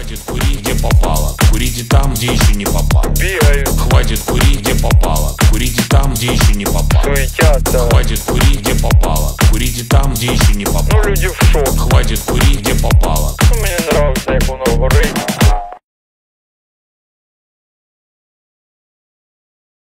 Хватит курить, где попало. Курите там, где еще не попал. Бегают, Хватит курить, где попало. Курите там, где еще не попал. суетятся. Хватит курить, где попало. Курите там, где еще не попал. Ну люди в шок. Хватит курить, где попало. Мені нравится, як воно горить.